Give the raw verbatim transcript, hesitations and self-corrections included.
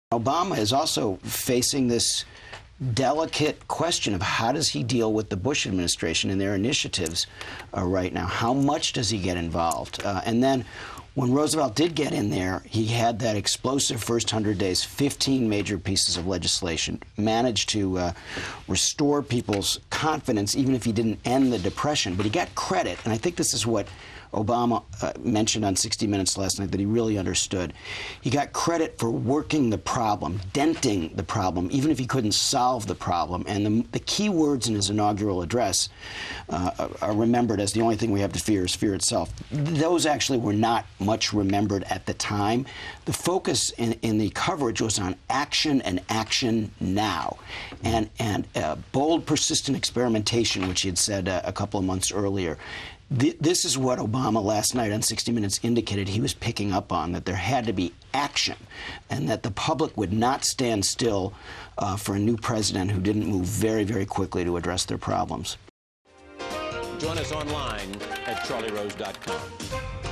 Obama is also facing this delicate question of how does he deal with the Bush administration and their initiatives uh, right now? How much does he get involved? Uh, and then when Roosevelt did get in there, he had that explosive first hundred days, fifteen major pieces of legislation, managed to uh, restore people's confidence, even if he didn't end the Depression. But he got credit, and I think this is what Obama uh, mentioned on sixty minutes last night that he really understood. He got credit for working the problem, denting the problem, even if he couldn't solve the problem. And the, the key words in his inaugural address uh, are remembered as the only thing we have to fear is fear itself. Those actually were not much remembered at the time. The focus in, in the coverage was on action and action now. And, and uh, bold, persistent experimentation, which he had said uh, a couple of months earlier. This is what Obama last night on sixty minutes indicated he was picking up on, that there had to be action and that the public would not stand still uh, for a new president who didn't move very, very quickly to address their problems. Join us online at charlie rose dot com.